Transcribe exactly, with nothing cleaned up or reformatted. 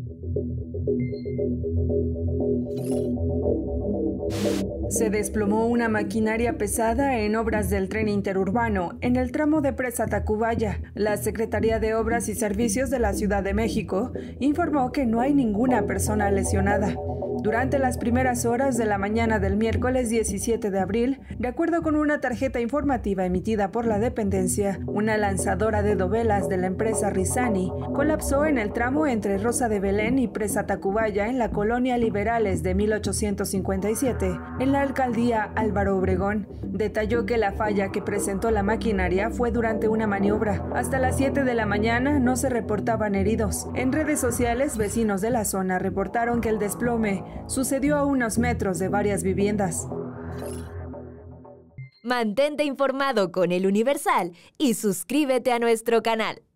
Se desplomó una maquinaria pesada en obras del tren interurbano en el tramo de Presa Tacubaya. La Secretaría de Obras y Servicios de la Ciudad de México informó que no hay ninguna persona lesionada. Durante las primeras horas de la mañana del miércoles diecisiete de abril, de acuerdo con una tarjeta informativa emitida por la dependencia, una lanzadora de dovelas de la empresa Rizani colapsó en el tramo entre Rosa de Belén y Presa Tacubaya en la colonia Liberales de mil ochocientos cincuenta y siete, en la alcaldía Álvaro Obregón. Detalló que la falla que presentó la maquinaria fue durante una maniobra. Hasta las siete de la mañana no se reportaban heridos. En redes sociales, vecinos de la zona reportaron que el desplome sucedió a unos metros de varias viviendas. Mantente informado con El Universal y suscríbete a nuestro canal.